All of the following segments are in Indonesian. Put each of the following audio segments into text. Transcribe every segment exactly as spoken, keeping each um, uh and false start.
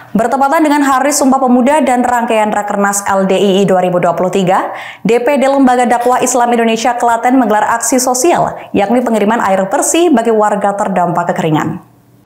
Bertepatan dengan Hari Sumpah Pemuda dan rangkaian Rakernas L D I I dua ribu dua puluh tiga, D P D Lembaga Dakwah Islam Indonesia Klaten menggelar aksi sosial, yakni pengiriman air bersih bagi warga terdampak kekeringan.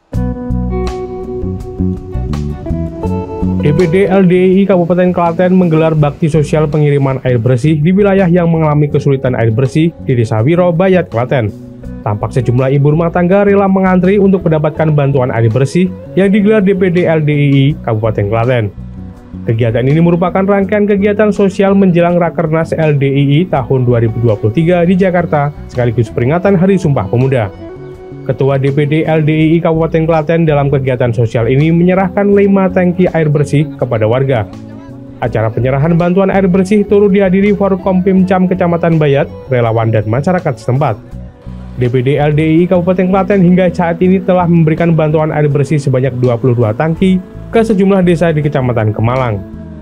D P D L D I I Kabupaten Klaten menggelar bakti sosial pengiriman air bersih di wilayah yang mengalami kesulitan air bersih di Desa Wiro, Bayat, Klaten. Tampak sejumlah ibu rumah tangga rela mengantri untuk mendapatkan bantuan air bersih yang digelar D P D L D I I Kabupaten Klaten. Kegiatan ini merupakan rangkaian kegiatan sosial menjelang Rakernas L D I I tahun dua ribu dua puluh tiga di Jakarta, sekaligus peringatan Hari Sumpah Pemuda. Ketua D P D L D I I Kabupaten Klaten dalam kegiatan sosial ini menyerahkan lima tangki air bersih kepada warga. Acara penyerahan bantuan air bersih turut dihadiri Forkompimcam Kecamatan Bayat, relawan dan masyarakat setempat. D P D L D I I Kabupaten Klaten hingga saat ini telah memberikan bantuan air bersih sebanyak dua puluh dua tangki ke sejumlah desa di Kecamatan Kemalang.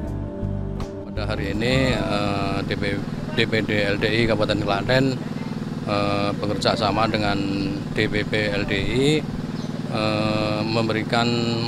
Pada hari ini D P D L D I I Kabupaten Klaten bekerja sama dengan D P P L D I I memberikan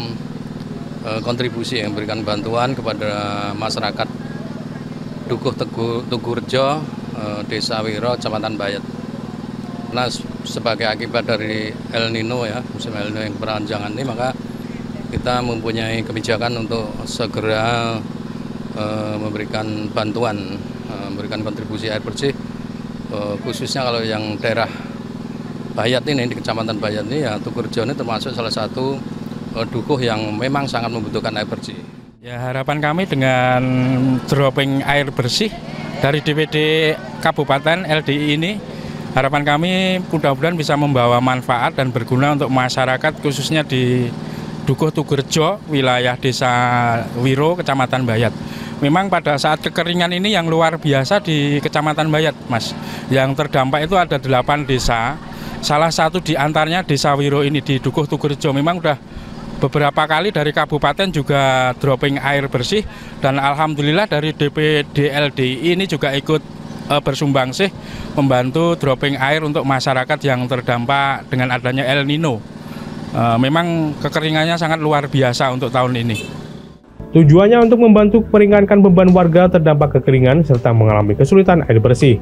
kontribusi, yang memberikan bantuan kepada masyarakat Dukuh Tugu Rejo, Desa Wiro, Kecamatan Bayat. Nah, sebagai akibat dari El Nino ya, musim El Nino yang berkepanjangan ini, maka kita mempunyai kebijakan untuk segera uh, memberikan bantuan, uh, memberikan kontribusi air bersih, uh, khususnya kalau yang daerah Bayat ini, di Kecamatan Bayat ini ya, Tugu Rejo ini termasuk salah satu uh, dukuh yang memang sangat membutuhkan air bersih. Ya, harapan kami dengan dropping air bersih dari D P D Kabupaten L D I I ini, harapan kami mudah-mudahan bisa membawa manfaat dan berguna untuk masyarakat, khususnya di Dukuh Tugu Rejo, wilayah Desa Wiro, Kecamatan Bayat. Memang pada saat kekeringan ini yang luar biasa di Kecamatan Bayat, Mas. Yang terdampak itu ada delapan desa, salah satu di antaranya Desa Wiro ini di Dukuh Tugu Rejo. Memang udah beberapa kali dari kabupaten juga dropping air bersih, dan alhamdulillah dari D P D L D I I ini juga ikut bersumbangsih membantu dropping air untuk masyarakat yang terdampak dengan adanya El Nino. Memang kekeringannya sangat luar biasa untuk tahun ini. Tujuannya untuk membantu meringankan beban warga terdampak kekeringan serta mengalami kesulitan air bersih.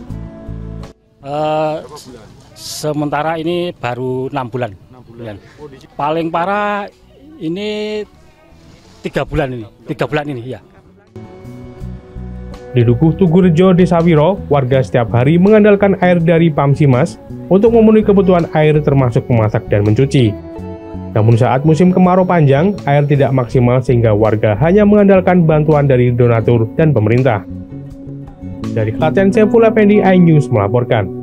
Uh, sementara ini baru enam bulan. bulan. Paling parah ini tiga bulan ini, tiga bulan ini ya. Di Dukuh Tugu Rejo, Desa Wiro, warga setiap hari mengandalkan air dari Pamsimas untuk memenuhi kebutuhan air termasuk memasak dan mencuci. Namun saat musim kemarau panjang, air tidak maksimal sehingga warga hanya mengandalkan bantuan dari donatur dan pemerintah. Dari Klaten, Saiful Effendi, iNews melaporkan.